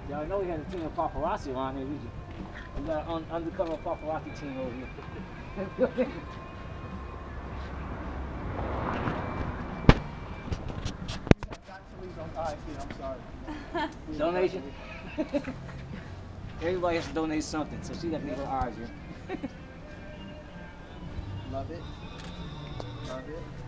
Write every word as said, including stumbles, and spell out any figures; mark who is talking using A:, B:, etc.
A: Y'all know we had a team of paparazzi around here. We, just, we got an un undercover paparazzi team over here.
B: I'm sorry.
A: Donation? Everybody has to donate something, so she got to leave her eyes here.
B: Love it. Love it.